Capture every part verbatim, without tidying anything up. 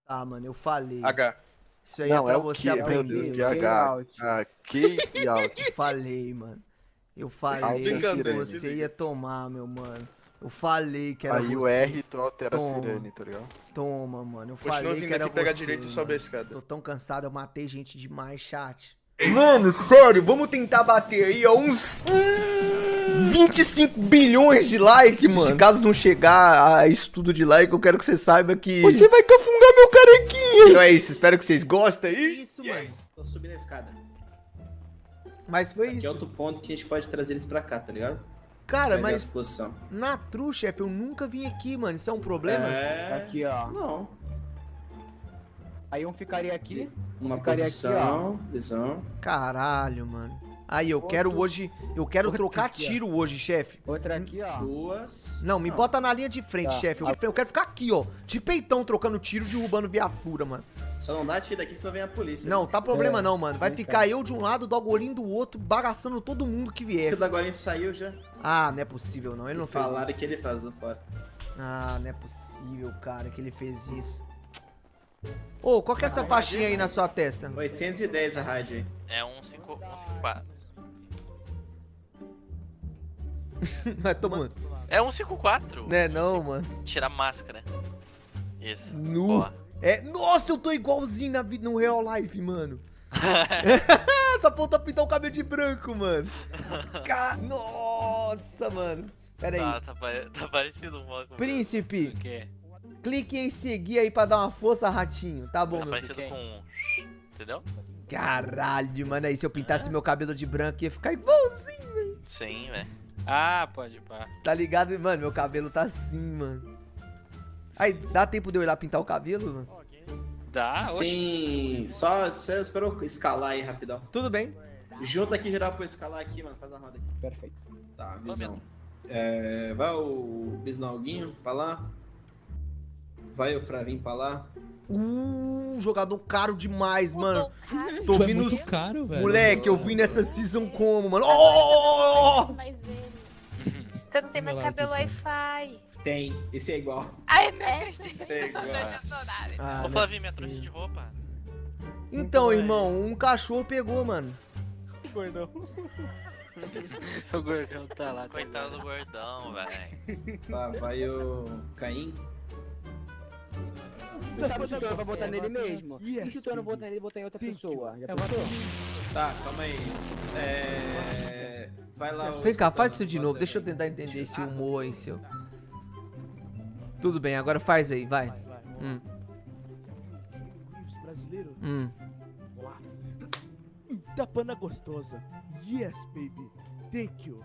Ah, mano, eu falei. H. Isso aí Não, é pra é o você que, meu aprender. Deus, que mano. H. Ah, Key e out. Eu falei, mano. Eu falei Alto que sirene. você ia tomar, meu mano. Eu falei que era Aí você. o R tu altera a Toma. sirene, tá ligado? Toma, mano. Eu Continua falei vindo que era aqui pegar você, direito e mano. sobe a escada. Tô tão cansado, eu matei gente demais, chat. Mano, sério, vamos tentar bater aí, ó, uns vinte e cinco bilhões de like, mano. Se caso não chegar a isso tudo de like, eu quero que você saiba que você vai cafungar meu carequinha. Então é isso, espero que vocês gostem aí. Isso, mano. Tô subindo a escada. Mas foi Aqui é isso. outro ponto que a gente pode trazer eles pra cá, tá ligado? Cara, Pegar mas essa posição. na true, chefe, eu nunca vim aqui, mano. Isso é um problema? É... Aqui, ó. Não. Aí um ficaria aqui. Uma Ficaria posição, aqui, visão. Caralho, mano. Aí, eu Outro- quero hoje, eu quero outro trocar aqui, ó. tiro hoje, chefe. Outra aqui, ó. Duas. Não, me bota na linha de frente, Tá. chefe. Eu, eu quero ficar aqui, ó. De peitão, trocando tiro, derrubando viatura, mano. Só não dá tiro aqui, senão vem a polícia. Não, tá problema É, não, mano. Vai vem ficar cá. eu de um lado, o Dogolinho do outro, bagaçando todo mundo que Diz que vier. o Dagolinho saiu já. Ah, não é possível não. Ele não fez Falaram isso. que ele faz lá fora. Ah, não é possível, cara, que ele fez isso. Ô, qual que é essa faixinha aí na sua testa? oitocentos e dez a rádio aí. É um cinco quatro. Vai tomando. É um cinco quatro. Né, não, mano. Tirar a máscara. Isso. Nu. Boa. É, nossa, eu tô igualzinho na vida, no real life, mano. Essa ponta pintar o cabelo de branco, mano. Ca... Nossa, mano. Pera aí. Tá, tá, pare- tá parecido um pouco. Príncipe, O quê? clique em seguir aí pra dar uma força, ratinho. Tá bom, É meu parecido filho. com... Entendeu? Caralho, mano. Aí se eu pintasse meu cabelo de branco ia ficar igualzinho, velho. Sim, velho. Ah, pode pá. Tá ligado? Mano, meu cabelo tá assim, mano. Aí, dá tempo de eu ir lá pintar o cabelo, mano? Dá, oxe. Sim, só você esperou escalar aí rapidão. Tudo bem. Junta aqui geral pra eu escalar aqui, mano. Faz a roda aqui. Perfeito. Tá, visão. É, vai o Bisnalguinho pra lá. Vai o Fravinho pra lá. Uh, jogador caro demais, mano. Caro. Tô Tu é vindo... muito caro, velho. Moleque, eu vim nessa season como, mano? Oh! Mas ele. Você não tem mais Meu like, cabelo fã. Wi-Fi. Tem, esse é igual. Ai, não acredito. Esse é igual. Não adiantou nada. Ah, Ô, não é Flavinho, minha possível. trouxa de roupa. Então, irmão, um cachorro pegou, mano. Gordão. O gordão tá lá. Tá Coitado lá. do gordão, velho. Tá, vai o Caim. Sabe se eu vou botar nele mesmo? E se tu não botar nele, botar em outra pessoa? Já pensou? Tá, calma aí. É. Vai lá o. Vem cá, faz isso de novo. Deixa eu tentar entender esse humor aí, seu. Tudo bem, agora faz aí, vai. Hum, Brasileiro? hum. Vamos lá. Itapana gostosa. Yes, baby. Thank you.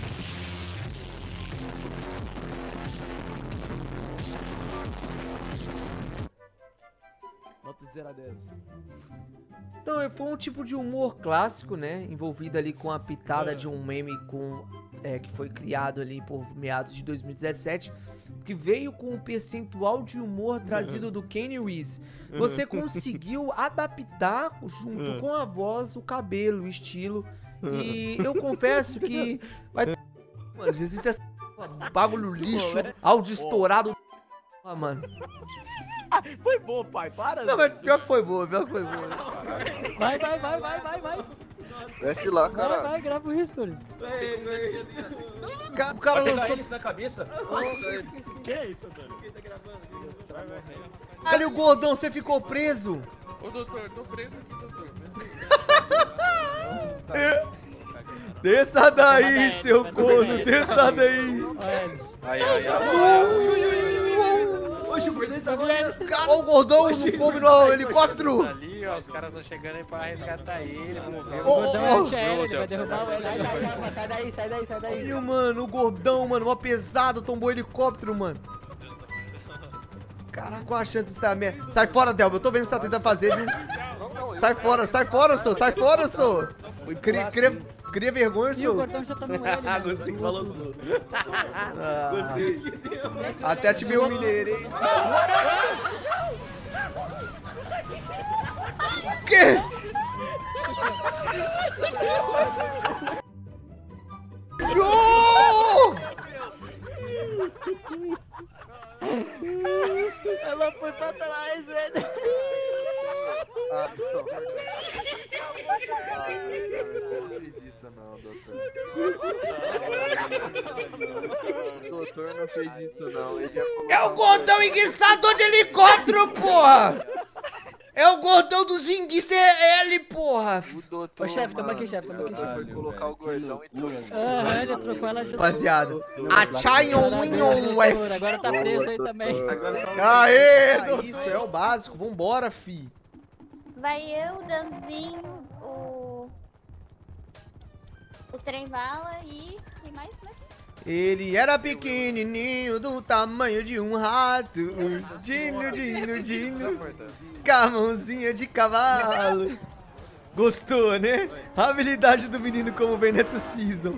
Nota de zero a dez. Então, foi um tipo de humor clássico, né? Envolvido ali com a pitada de um meme com, é, que foi criado ali por meados de dois mil e dezessete, que veio com um percentual de humor trazido do Kanye West. Você conseguiu adaptar, junto com a voz, o cabelo, o estilo. E eu confesso que vai... Mano, existe essa bagulho lixo, áudio estourado. Ah, mano. Foi bom, pai. Para. Não, mas pior que foi boa, pior que foi boa. Vai, vai, vai, vai, vai, vai. Desce lá, Vai, cara. vai, grava o history. O ca- O cara lançou... isso na cabeça? Que é isso, Antônio? Olha o gordão, você ficou preso. Ô, doutor, tô preso aqui, doutor. Desça daí, seu corno, desça daí. Ai, ai, ai. Oxe, o gordão tá vendo? Cara, o gordão não come no helicóptero. Ali, ó, os caras estão chegando aí pra resgatar ele, morreu. Ô, O gordão é ô, anti-aéreo, ele vai derrubar o Sai helicóptero. daí, rapaz, sai daí, sai daí, sai daí. E, mano, o gordão, mano, mó pesado, tombou helicóptero, mano. Caraca, qual a chance de estar merda? Sai fora, Delba, eu tô vendo o que você tá tentando fazer, viu? Sai fora, sai fora, sou, sai fora, sou. Cria, cria, cria vergonha, E o sou. gordão já tomou ele. mano. Gostei que falou sul. Ah, até ativei o mineiro, hein? O quê? No! Ela foi pra trás, velho. Não fez isso não, doutor. O doutor não fez isso não. Ele ia colocar É o gordão enguiçador de helicóptero, porra! É o gordão do Zinguice é ele, porra! O doutor, Ô, chefe, tamo mano, aqui, chefe, tamo aqui, chefe. foi colocar o gordão e tudo. Ah, ele trocou ela de Rapaziada, a Chayon Winyon doutor, agora tá preso aí também. Aê, doutor. Isso é o básico, vambora, fi. Vai eu, o Danzinho, o. O Trem-Bala e. Quem mais, né? Ele era pequenininho, do tamanho de um rato. Dino, dino, dino. Com a mãozinha de cavalo. Gostou, né? A habilidade do menino como vem nessa season.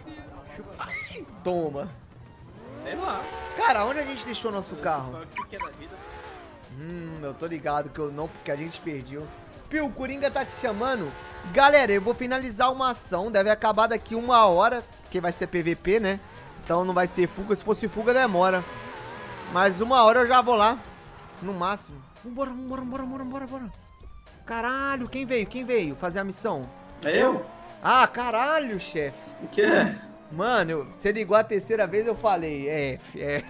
Toma. Sei lá. Cara, onde a gente deixou nosso carro? O que é da vida? Hum, eu tô ligado que eu não, porque a gente perdeu. Pio, o Coringa tá te chamando. Galera, eu vou finalizar uma ação. Deve acabar daqui uma hora, porque vai ser P V P, né? Então não vai ser fuga. Se fosse fuga, demora. Mas uma hora eu já vou lá. No máximo. Vambora, vambora, vambora, vambora, vambora, vambora. Caralho, quem veio? Quem veio fazer a missão? É eu? Ah, caralho, chefe. O que é? Mano, eu- você ligou a terceira vez, eu falei. É, F, é.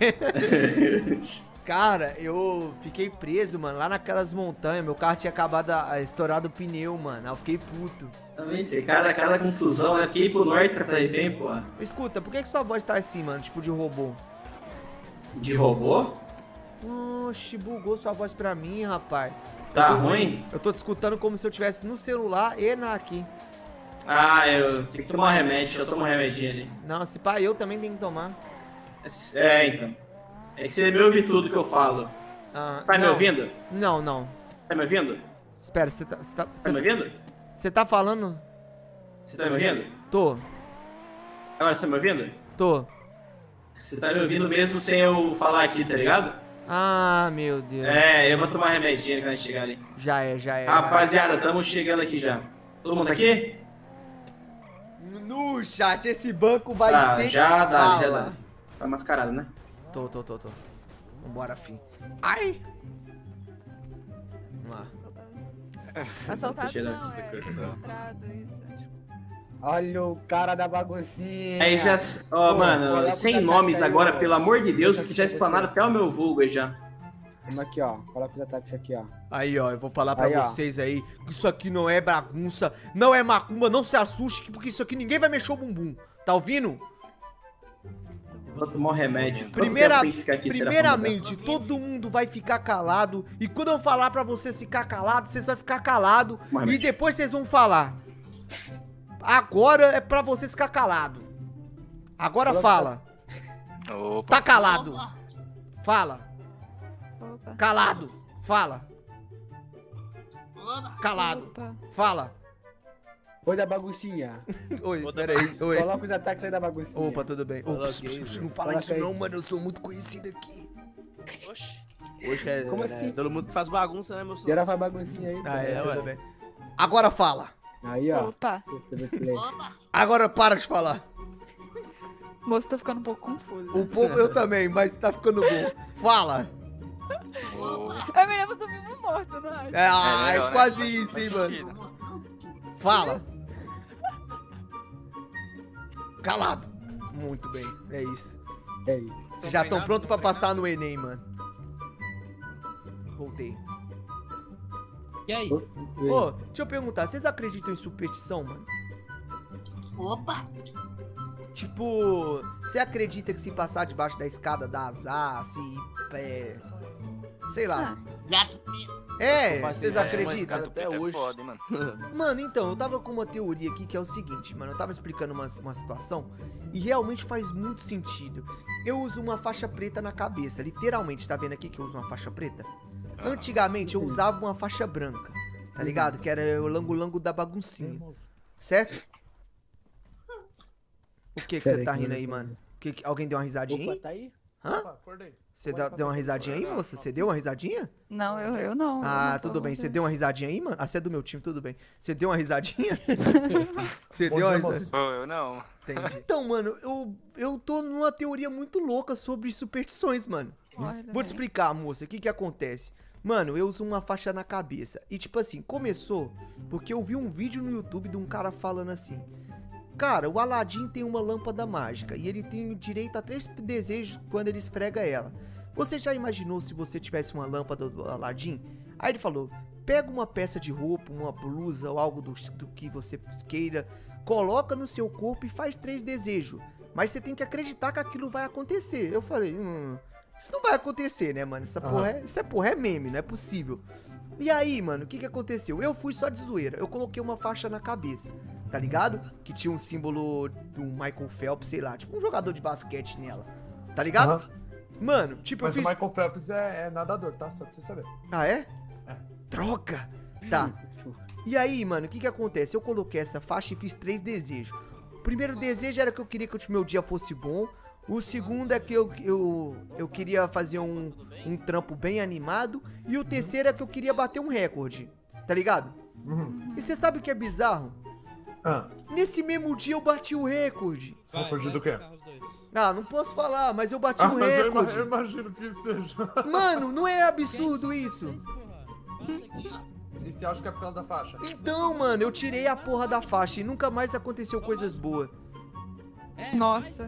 Cara, eu fiquei preso, mano, lá naquelas montanhas. Meu carro tinha acabado a, a estourado o pneu, mano. Aí eu fiquei puto. Também sei, cada, cada confusão, né? Porque ir pro norte com essa refém, porra. Escuta, por que, que sua voz tá assim, mano? Tipo de robô? De robô? Oxi, bugou sua voz pra mim, rapaz. Tá Eu tô- ruim? Eu tô te escutando como se eu estivesse no celular e na aqui. Ah, eu tenho que tomar um remédio, deixa eu tomar um remedinho ali. Não, se pá, eu também tenho que tomar. É, então. É que você me ouve tudo que eu falo. Ah, Tá me não. ouvindo? Não, não. Tá me ouvindo? Espera, você tá, você tá, Tá você me ouvindo? você tá falando? Você tá me ouvindo? Tô, Agora você tá me ouvindo? tô. Você tá me ouvindo mesmo sem eu falar aqui, tá ligado? Ah, meu Deus. É, eu vou tomar remedinho quando a gente chegar ali. Já é, já é. Rapaziada, estamos chegando aqui já. Todo mundo tá aqui? No chat, esse banco vai Tá, ser já dá, já bala. dá. Tá mascarado, né? Tô, tô, tô, tô. Vambora, fim. Ai! Vamos lá. Assaltado Cheirando. não, é sequestrado, isso. Olha o cara da baguncinha. Aí já. Ó, Pô, mano, coloca sem os nomes ataques aí, agora, ó. pelo amor de Deus, porque já explanaram até o meu vulgo aí já. Vamos aqui, ó. Coloca os ataques aqui, ó. Aí, ó, eu vou falar pra Aí, ó. vocês aí que isso aqui não é bagunça, não é macumba, não se assuste, porque isso aqui ninguém vai mexer o bumbum. Tá ouvindo? Vou tomar um remédio. Quanto Primeira, tempo tem que ficar aqui, será, primeiramente, todo mundo vai ficar calado. E quando eu falar pra vocês ficar calado, vocês vão ficar calado. Toma E remédio. depois vocês vão falar. Agora é pra vocês ficar calado. Agora fala. Opa. Tá calado. Fala. Opa. Calado. Fala. Calado. Opa. Fala. Oi da baguncinha. Oi, peraí. Oi. Coloca os ataques aí da baguncinha. Opa, tudo bem. Ô, Coloquei, pss, pss, pss, velho. não fala Coloca isso aí. não, mano. Eu sou muito conhecido aqui. Oxi. Oxe, é, Como né, assim? todo mundo que faz bagunça, né, meu senhor? Geral faz baguncinha aí. Ah, é, É, tudo ué. bem. Agora fala. Aí, ó. Opa. Agora para de falar. Moço, tô ficando um pouco confuso. Um pouco eu também, mas tá ficando bom. Fala. Eu me lembro do vivo morto, não acho? É, ai, melhor, né? quase isso, hein, Faz mano. sentido. Fala. Calado. Muito bem, é isso. É isso. Vocês já estão prontos pra passar no Enem, mano. Voltei. E aí? Ô, deixa eu perguntar, vocês acreditam em superstição, mano? Opa! Tipo, você acredita que se passar debaixo da escada dá azar, se... É... Sei lá. Gato preto. É, Mas, vocês é, acreditam? mas, até Até hoje. hoje. Foda, hein, mano. Mano, então, eu tava com uma teoria aqui que é o seguinte, mano. Eu tava explicando uma, uma situação e realmente faz muito sentido. Eu uso uma faixa preta na cabeça, literalmente, tá vendo aqui que eu uso uma faixa preta? Antigamente eu usava uma faixa branca, tá ligado? Que era o lango-lango da baguncinha, certo? O que que você tá rindo aí, mano? Que, que- alguém deu uma risadinha Opa, aí? tá aí? Hã? Opa, acordei. Você deu, deu uma risadinha aí, moça? Você deu uma risadinha? Não, eu, eu não. eu Ah, não tô tudo bem. Você ouvindo. deu uma risadinha aí, mano? Ah, você é do meu time, tudo bem. Você deu uma risadinha? Você deu uma risadinha? Pô, eu não. Entendi. Então, mano, eu, eu tô numa teoria muito louca sobre superstições, mano. Olha, Vou te velho. explicar, moça, o que que acontece. Mano, eu uso uma faixa na cabeça. E tipo assim, começou porque eu vi um vídeo no YouTube de um cara falando assim: cara, o Aladdin tem uma lâmpada mágica e ele tem direito a três desejos quando ele esfrega ela. Você já imaginou se você tivesse uma lâmpada do Aladdin? Aí ele falou: pega uma peça de roupa, uma blusa ou algo do, do que você queira, coloca no seu corpo e faz três desejos. Mas você tem que acreditar que aquilo vai acontecer. Eu falei, hum, isso não vai acontecer, né, mano? Essa Uhum. porra é, isso é porra é meme, não é possível. E aí, mano, o que que aconteceu? Eu fui só de zoeira. Eu coloquei uma faixa na cabeça, tá ligado? Que tinha um símbolo do Michael Phelps, sei lá, tipo um jogador de basquete nela, tá ligado? Uhum. Mano, tipo, Mas eu o fiz... Michael Phelps é, é nadador, tá? Só pra você saber. Ah, é? É. Troca! Tá. E aí, mano, o que que acontece? Eu coloquei essa faixa e fiz três desejos. O primeiro desejo era que eu queria que o meu dia fosse bom. O segundo é que eu, eu, eu queria fazer um, um trampo bem animado. E o terceiro é que eu queria bater um recorde. Tá ligado? Uhum. E você sabe o que é bizarro? Ah. Nesse mesmo dia eu bati o recorde. Recorde do quê? Ah, não posso falar, mas eu bati Ah, um mas eu ima- recorde. eu imagino que seja. Mano, não é absurdo isso? E você acha que é por causa da faixa? Então, mano, eu tirei a porra da faixa e nunca mais aconteceu coisas boas. Nossa.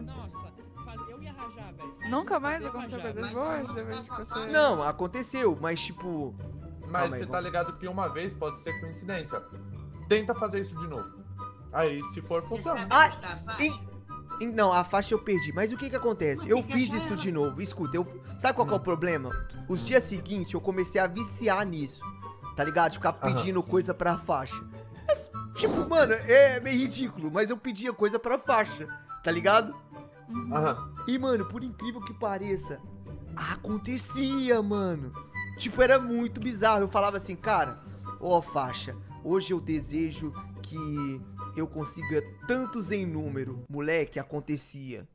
Nunca mais aconteceu coisas boas depois que você... Não, aconteceu, mas tipo... Mas Calma aí, você tá vamos- ligado que uma vez pode ser coincidência. Tenta fazer isso de novo. Aí, se for, funciona. Ah, e- e- não, a faixa eu perdi. Mas o que que acontece? Eu fiz isso de novo. Escuta, eu... Sabe qual que é o problema? Os dias seguintes eu comecei a viciar nisso. Tá ligado? De ficar pedindo coisa pra faixa. Mas, tipo, mano, é meio ridículo. Mas eu pedia coisa pra faixa. Tá ligado? Aham. E, mano, por incrível que pareça, acontecia, mano. Tipo, era muito bizarro. Eu falava assim, cara, ó, faixa, hoje eu desejo que eu consiga tantos em número. Moleque, acontecia.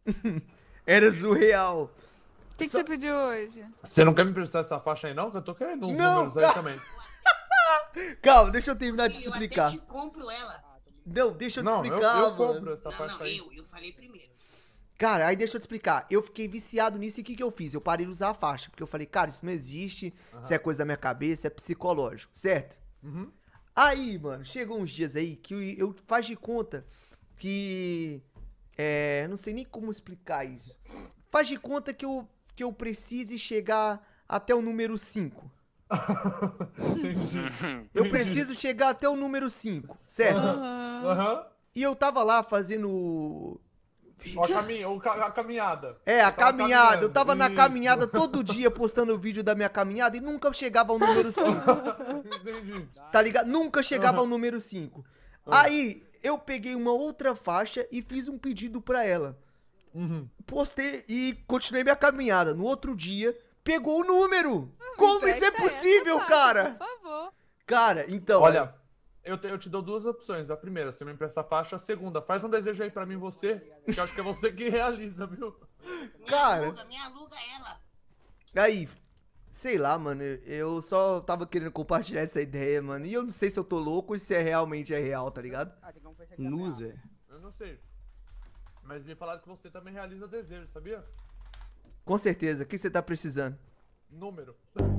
Era surreal. O que, que você pediu hoje? Você não quer me emprestar essa faixa aí não? Que eu tô querendo uns Não, números aí cara. também. Calma, deixa eu terminar de Eu explicar. até te compro ela. Não, deixa eu te Não, eu, explicar, eu mano. compro essa Não, faixa não, aí. eu, eu falei primeiro. Cara, aí deixa eu te explicar. Eu fiquei viciado nisso e o que, que eu fiz? Eu parei de usar a faixa. Porque eu falei, cara, isso não existe. Isso é coisa da minha cabeça, é psicológico, certo? Uhum. Aí, mano, chegou uns dias aí que eu, eu faz de conta que... É... Não sei nem como explicar isso. Faz de conta que eu, que eu precise chegar até o número cinco. Entendi. Eu Entendi. preciso chegar até o número cinco, certo? Aham. E eu tava lá fazendo... Ó, a, caminha, o ca- a caminhada. É, a Eu tava caminhada. Eu caminhando. tava na Isso. caminhada todo dia postando o vídeo da minha caminhada e nunca chegava ao número cinco. Entendi. Tá ligado? Nunca chegava ao número cinco. Aí, eu peguei uma outra faixa e fiz um pedido pra ela. Uhum. Postei e continuei minha caminhada. No outro dia, pegou o número. Como isso é Empresta possível, essa, cara? Por favor. Cara, então... Olha, eu te, eu te dou duas opções. A primeira, você me empresta a faixa. A segunda, faz um desejo aí pra mim, você. Que eu acho que é você que realiza, viu? Me Cara. aluga, me aluga ela. Aí, sei lá, mano, eu só tava querendo compartilhar essa ideia, mano. E eu não sei se eu tô louco ou se é realmente é real, tá ligado? Loser. Eu não sei. Mas me falaram que você também realiza desejo, sabia? Com certeza. O que você tá precisando? Número.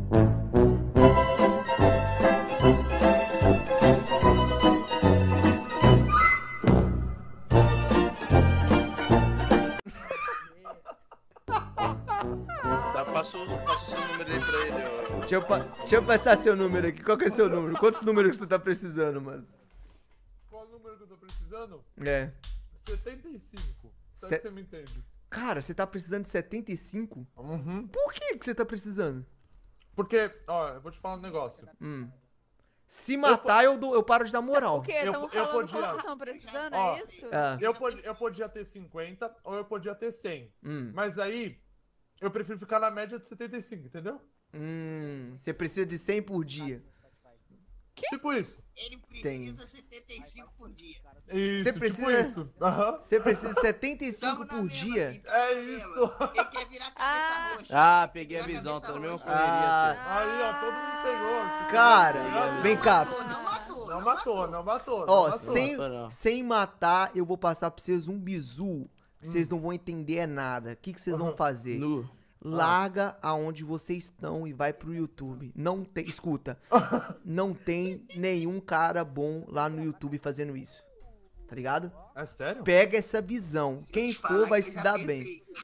Tá, passa o, passa o seu número aí pra ele, ó. Deixa eu, pa- deixa eu passar seu número aqui. Qual que é seu número? Quantos números que você tá precisando, mano? Qual o número que eu tô precisando? É. setenta e cinco. Será Se- que você me entende? Cara, você tá precisando de setenta e cinco? Uhum. Por que que você tá precisando? Porque, ó, eu vou te falar um negócio. Hum. Se matar, eu, dou, eu paro de dar moral. O quê? Eu- Estamos eu falando podia- quanto estão precisando, Ó, é isso? Ah, Eu, pod- eu podia ter cinquenta ou eu podia ter cem. hum. Mas aí, eu prefiro ficar na média de setenta e cinco, entendeu? Hum. Você precisa de cem por dia. Tipo isso. Ele precisa setenta e cinco por dia. Isso, Você tipo precisa- isso. Aham. Você precisa de setenta e cinco Tamo na por mesma, dia? assim, tamo É na isso. mesma. Ele quer virar cabeça Ah. roxa. Ah, Quer peguei a virar visão, cabeça tô na mesma roxa. correria. Ah, Aí, ó, todo mundo pegou. cara, vem cá. Não matou, Não matou, não matou. Ó, não matou. sem, matou, não. sem matar, eu vou passar pra vocês um bizu. Que vocês não vão entender é nada. O que, que vocês vão Uhum. fazer? Nu. larga aonde vocês estão e vai pro YouTube. Não tem, escuta, não tem nenhum cara bom lá no YouTube fazendo isso. Tá ligado? É sério? Pega essa visão. Quem for vai se dar bem.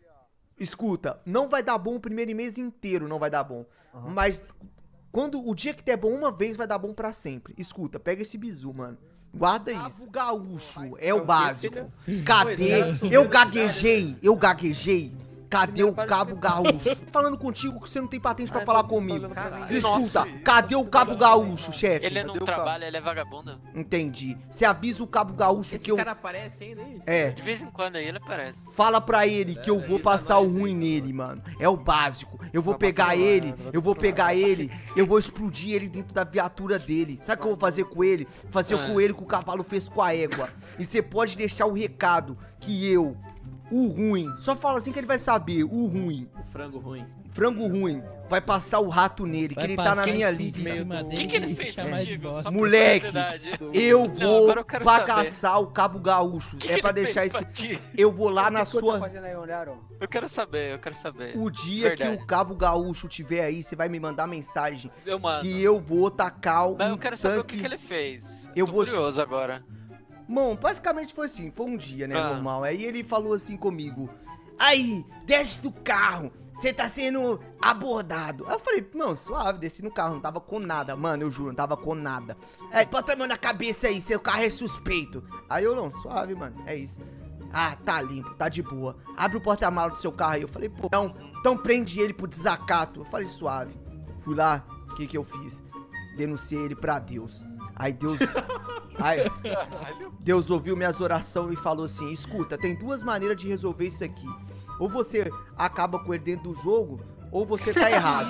Escuta, não vai dar bom o primeiro mês inteiro, não vai dar bom. Uhum. Mas quando o dia que der bom uma vez, vai dar bom pra sempre. Escuta, pega esse bizu, mano. Guarda isso. Cabo gaúcho é o básico. Cadê? Eu gaguejei, eu gaguejei. Cadê o cabo gaúcho? Falando contigo que você não tem patente pra falar comigo. Escuta, cadê o cabo gaúcho, chefe? Ele não trabalha, ele é vagabundo. Entendi. Você avisa o cabo gaúcho que eu... Esse cara aparece ainda, é isso? É. De vez em quando aí ele aparece. Fala pra ele que eu vou passar o ruim nele, mano. É o básico. Eu vou pegar ele, eu vou pegar ele, eu vou explodir ele dentro da viatura dele. Sabe o que eu vou fazer com ele? Fazer com ele o que o cavalo fez com a égua. E você pode deixar o recado que eu... O ruim, só fala assim que ele vai saber, o ruim. O frango ruim. Frango ruim, vai passar o rato nele, vai que ele tá na minha lista. O que, que ele fez contigo? É. Moleque, eu vou não, eu bagaçar o cabo gaúcho. Que é que pra deixar esse... Eu vou lá na sua... Eu quero saber, eu quero saber. O dia Verdade. que o cabo gaúcho tiver aí, você vai me mandar mensagem. Eu mando. Que eu vou tacar o Mas eu quero saber tanque... o que, que ele fez. Eu Tô vou... curioso agora. Bom, basicamente foi assim, foi um dia, né, ah. normal. Aí ele falou assim comigo, aí, desce do carro, você tá sendo abordado. Aí eu falei, não, suave, desci no carro, não tava com nada, mano, eu juro, não tava com nada. Aí, bota a mão na cabeça aí, seu carro é suspeito. Aí eu, não, suave, mano, é isso. Ah, tá limpo, tá de boa. Abre o porta-malas do seu carro aí. Eu falei, pô, não, então prende ele por desacato. Eu falei, suave. Fui lá, o que que eu fiz? Denunciei ele pra Deus. Aí Deus... Aí, Deus ouviu minhas orações e falou assim, escuta, tem duas maneiras de resolver isso aqui. Ou você acaba com ele dentro do jogo, ou você tá errado.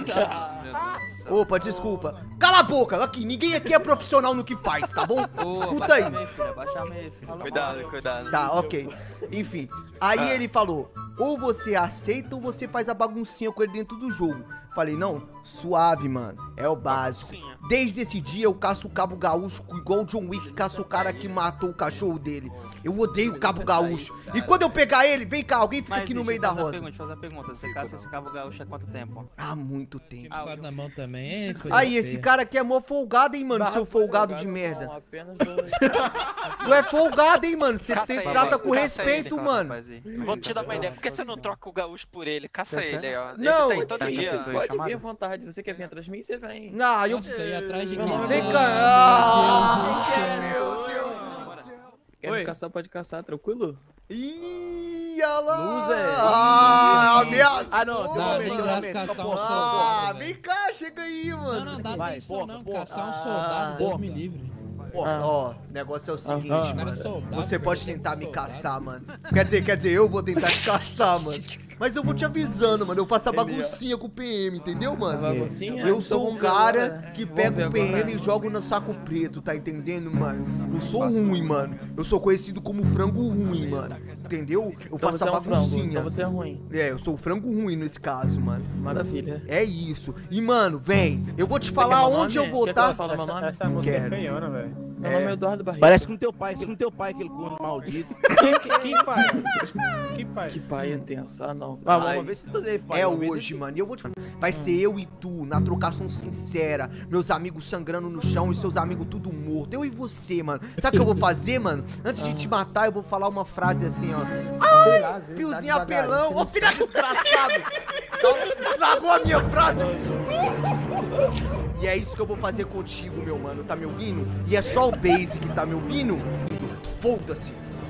Opa, desculpa. Cala a boca, aqui, ninguém aqui é profissional no que faz, tá bom? Escuta aí. Cuidado, cuidado. Tá, ok. Enfim, aí ele falou, ou você aceita ou você faz a baguncinha com ele dentro do jogo. Falei, não, suave, mano, é o básico. Desde esse dia eu caço o cabo gaúcho igual o John Wick caça o cara que matou o cachorro dele. Eu odeio o cabo gaúcho. E quando eu pegar ele, vem cá, alguém fica Mas, aqui no meio da roça. Deixa eu fazer uma pergunta, você caça esse cabo gaúcho há quanto tempo? Há muito tempo. Ah, na mão também, é aí, esse cara aqui é mó folgado, hein, mano, seu folgado de merda. Tu é folgado, hein, mano, você trata com respeito, mano. Vou te dar uma ideia, por que você não troca o gaúcho por ele? Caça ele aí, ó. Não, ele tá aí todo dia. Pode vir à vontade, você quer vir atrás de mim, você vem. Não, eu sei atrás de mim. Vem cá. Meu Deus do céu. Quer caçar, pode caçar, tranquilo? Ih, olha lá. Loser. Ah, ameaçou. Ah, não, Não, tem graça caçar um Ah, soldado. vem cá, chega aí, mano. Não, não, dá Vai, atenção porra, não, porra. caçar um soldado, Deus me livre. Ó, o negócio é o seguinte, Ah, mano. soldado, Você pode cara, tentar me soldado. caçar, mano. Quer dizer, quer dizer, eu vou tentar te caçar, mano. Mas eu vou te avisando, mano. Eu faço a baguncinha com o P M, entendeu, mano? Baguncinha? Eu Então sou um vamos ver cara agora. que Vamos pega ver o P M agora. e joga no saco preto, tá entendendo, mano? Eu sou ruim, mano. Eu sou conhecido como frango ruim, mano. Entendeu? Eu Então faço você a é um frango, baguncinha. então você é ruim. É, eu sou o frango ruim nesse caso, mano. Maravilha. É isso. E, mano, vem. Eu vou te Você falar quer meu onde eu nome? vou, Quer que tá? eu fale meu nome? Essa música Quero. é feiona, velho. Meu nome é Eduardo Barreto. Parece com teu pai, parece com teu pai, aquele corno maldito. que, que pai? Que pai? Que pai intenso. Ah, não. Ah, Ai, vamos ver se tu deve pai. É Vamos ver hoje, se- mano. E eu vou te falar. Vai ser eu e tu, na trocação sincera. Meus amigos sangrando no chão e seus amigos tudo morto. Eu e você, mano. Sabe o que eu vou fazer, mano? Antes de te matar, eu vou falar uma frase assim, ó. Ai, piozinho apelão. Ô, filha desgraçado. Então, estragou a minha frase. E é isso que eu vou fazer contigo, meu mano. Tá me ouvindo? E é só o Base que tá me ouvindo? Foda-se.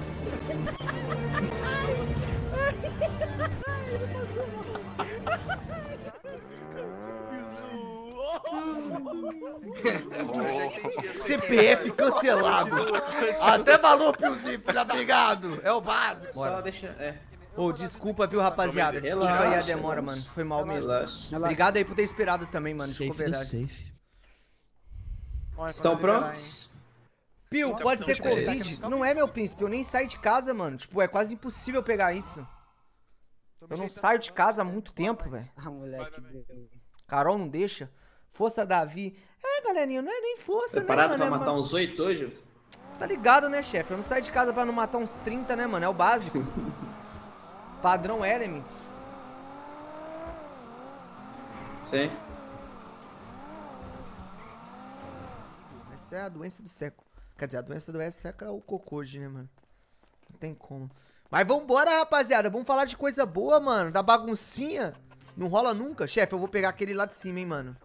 C P F cancelado. Até valor, Piozinho, filha da ligado. É o básico. Só deixa. É. Ô, desculpa, viu, rapaziada? Desculpa aí a demora, mano. Foi mal mesmo. Relaxa. Obrigado aí por ter esperado também, mano. Safe Desculpa, do verdade. safe. Estão prontos? Pio, pode ser Covid. Não é, meu príncipe. Eu nem saio de casa, mano. Tipo, é quase impossível pegar isso. Eu não saio de casa há muito tempo, velho. Ah, moleque. Carol não deixa. Força Davi. É, galerinha, não é nem força, Preparado né, pra mano? matar É, uns oito hoje? tá ligado, né, chefe? Eu não saio de casa pra não matar uns trinta, né, mano? É o básico. Padrão Elements. Sim. Essa é a doença do século. Quer dizer, a doença do século é o cocôde, né, mano? Não tem como. Mas vambora, rapaziada. Vamos falar de coisa boa, mano. Da baguncinha. Não rola nunca. Chefe, eu vou pegar aquele lá de cima, hein, mano.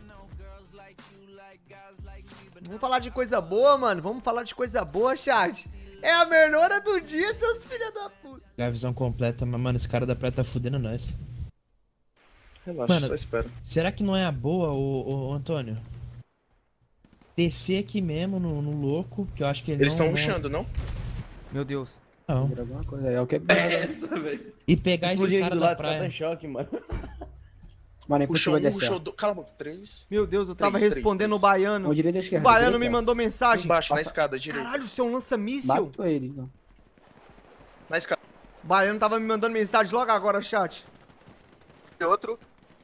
Vamos falar de coisa boa, mano. Vamos falar de coisa boa, chat. É a melhor hora do dia, seus filhos da puta. É a visão completa, mas, mano, esse cara da praia tá fudendo nós. Relaxa, Mano, só espera. será que não é a boa, ô, ô Antônio? Descer aqui mesmo no, no louco, que eu acho que ele Eles não... estão não- rushando, não? Meu Deus. Não. Alguma coisa aí, é o que É essa, velho. E pegar esse Explodiu cara do da lado, esse cara tá praia. em choque, mano. Mano, é Puxou impossível um, descer. puxou dois. Cala a boca, três. Meu Deus, eu tava Três, respondendo três, o baiano. Ou direita ou O esquerda? baiano me Direita? mandou mensagem. Embaixo, na Passa- escada, direita. Caralho, você é um lança-míssil. Matou ele, não. Na escada. O baiano tava me mandando mensagem logo agora, chat. Outro.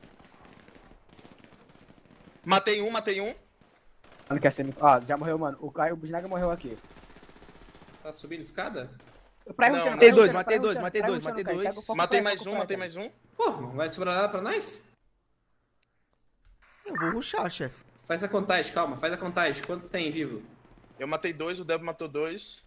Matei um, matei um. Não quer ser... Ah, já morreu, mano. O Caio, o Bisnaga morreu aqui. Tá subindo escada? Praia Não, rushando, matei praia dois, rushando, matei praia dois, rushando, matei praia dois, rushando, matei Caio. dois. Pega o foco Matei praia, mais foco um, praia, matei Caio. mais um. Pô, não vai sobrar nada pra nós? Eu vou rushar, chefe. Faz a contagem, calma, faz a contagem. Quantos tem vivo? Eu matei dois, o Debo matou dois.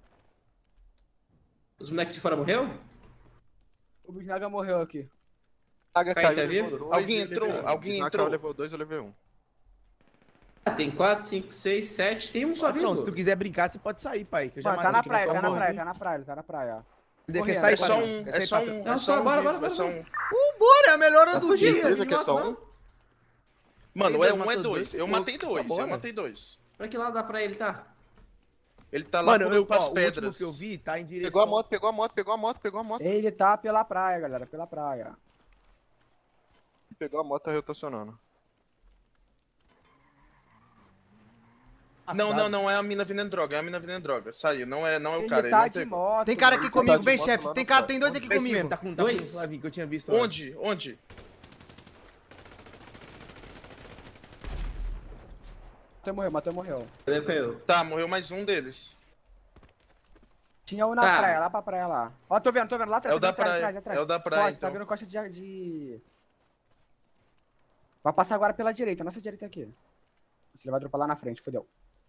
Os moleques de fora morreu? O Bisnaga morreu aqui. Saga Caio, tá caiu, vivo? levou dois Alguém e eu entrou? levei um. Alguém Bisnaga entrou? levou dois, eu levei um. Ah, tem quatro, cinco, seis, sete, tem um só Patrão, vivo. se tu quiser brincar, você pode sair, pai. Que eu já Mano, tá matei na aqui praia, tá na tua praia, mão. tá na praia, ele tá na praia. Ele quer Correndo, sair, É só patrão. um, Quer é sair, só patrão? um, Não, é só, só um bora, vivo, bora, é só bora. um. Bora, é a melhor hora Tá do fugindo, dia. Certeza que é só não. um? Mano, Tem é dois, um, é matou dois. dois, Eu pô, matei dois, eu bora. matei dois. Pra que lado da praia ele tá? Ele tá lá Mano, por, eu, pras ó, o último pedras. que eu vi tá em direção... Pegou a moto, pegou a moto, pegou a moto, pegou a moto. Ele tá pela praia, galera, pela praia. Pegou a moto, tá rotacionando. Não, não, não é a mina vendendo droga, é a mina vendendo droga. Saiu, não é, não é o Ele cara, ele tá não de pegou. moto. Tem cara mano. aqui Tá comigo, de vem, moto chefe. lá Tem no cara, praia. tem dois aqui Esse mesmo, comigo. tá com, tá com Dois? o Flavinho que eu tinha visto Onde? Onde? Matou e morreu, matou e morreu. Cadê caiu? Tá, morreu mais um deles. Tinha um na Tá. praia, lá pra praia lá. Ó, tô vendo, tô vendo, lá atrás. É o tô da vendo atrás, praia, atrás, atrás. é o da praia, Costa, então. tá vendo costa de, de... Vai passar agora pela direita, nossa direita aqui. Ele vai dropar lá na frente, fodeu.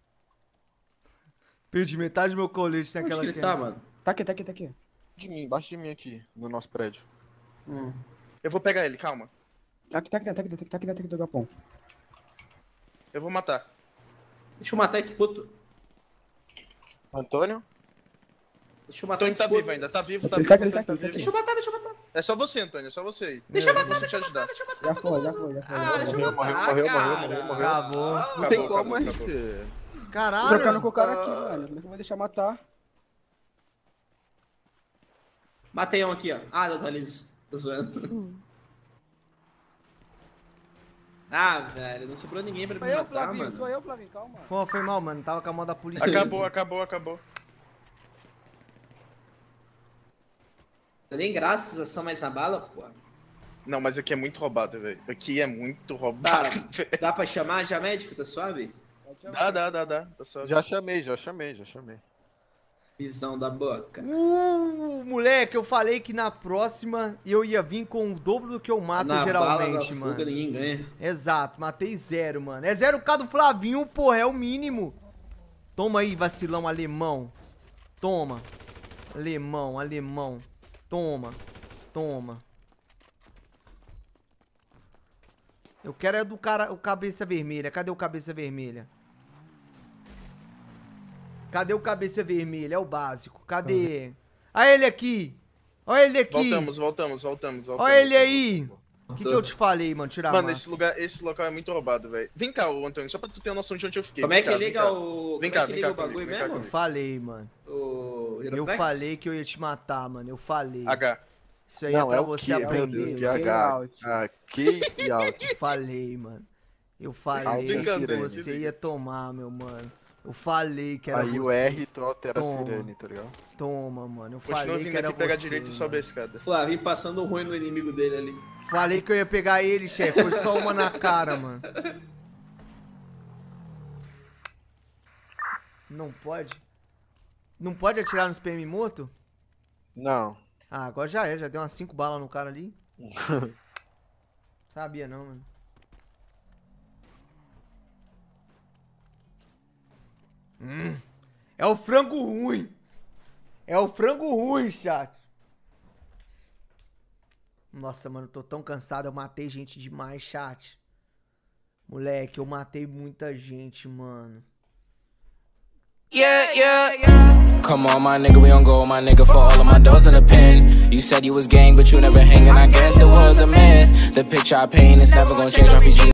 Perdi metade do meu colete Onde naquela que ele tá, mano? Tá aqui, tá aqui, tá aqui. De mim, embaixo de mim aqui, no nosso prédio. Hum. Eu vou pegar ele, calma. Tá aqui, tá aqui, tá aqui, tá aqui, tá aqui, tá aqui do galpão. Eu vou matar. Deixa eu matar esse puto. Antônio? Deixa eu matar Antônio esse tá puto. vivo ainda, tá vivo, tá Ele vivo, tá aqui, ele tá Antônio tá aqui, ele tá vivo. Deixa eu matar, deixa eu matar. É só você, Antônio, é só você aí. Deixa eu Eu matar, posso te ajudar. deixa eu matar. Já foi, já foi, já foi. Ah, já foi. deixa eu Morreu, morreu, matar, morreu, cara. morreu, morreu, morreu. Acabou. Não Acabou, tem acabou, como, acabou. R C. Tô Caralho. trocando com o cara aqui, velho. Como é que eu vou deixar matar? Matei um aqui, ó. Ah, não, tá liso. Tô zoando. Ah, velho, não sobrou ninguém pra me Sou eu, matar, Flavinho, mano. sou eu, Flavinho, calma. Pô, foi mal, mano. Tava com a mão da polícia. Acabou, acabou, acabou. Nem graças a só mais na bala, pô. Não, mas aqui é muito roubado, velho. Aqui é muito Tá, roubado, velho. dá pra chamar já médico, tá suave? Dá, dá, dá, dá. Tá só... Já chamei, já chamei, já chamei. Visão da boca. Uh, moleque, eu falei que na próxima eu ia vir com o dobro do que eu mato Na geralmente, bala da mano. fuga, ninguém ganha. Exato, matei zero, mano. É zero K do Flavinho, porra, é o mínimo. Toma aí, vacilão alemão. Toma. Alemão, alemão. Toma. Toma. Eu quero é do cara, o cabeça vermelha. Cadê o cabeça vermelha? Cadê o cabeça vermelha? É o básico. Cadê? Olha ele aqui. Olha ele aqui. Voltamos, voltamos, voltamos, voltamos. Olha ele aí. O que, que eu te falei, mano? Tirar a Mano, máscara. esse lugar, esse local é muito roubado, velho. Vem cá, ô Antônio, só pra tu ter uma noção de onde eu fiquei. Como Vem é que cá, liga vem cá. o. Vem Como cá, é que vem liga cá o bagulho comigo, vem cá Eu mesmo? falei, mano. O. Eu Hiroflex? falei que eu ia te matar, mano. Eu falei. H. Isso aí Não, é pra é o você que, meu aprender. Deus, que mano. H. Ah, que e out. Eu falei, mano. Eu Aí, falei que desliga. você ia tomar, meu mano. Eu falei que era Aí você. o R tu altera a Toma. sirene, tá ligado? Toma, mano. Eu Continua falei vindo que era aqui, pega a você, direita e mano. sobe a escada. Flavinho passando ruim no inimigo dele ali. Falei que eu ia pegar ele, chefe. Foi só uma na cara, mano. Não pode? Não pode atirar nos P M morto? Não. Ah, agora já é. Já deu umas cinco balas no cara ali. Sabia não, mano. Hum, é o frango ruim. É o frango ruim, chat. Nossa, mano, tô tão cansado. Eu matei gente demais, chat. Moleque, eu matei muita gente, mano. Yeah, yeah, yeah. Come on, my nigga, we don't go, my nigga, for all of my doors in the pen. You said you was gang, but you never hanging. I guess it was a mess. The picture I paint is never gonna change. R P G.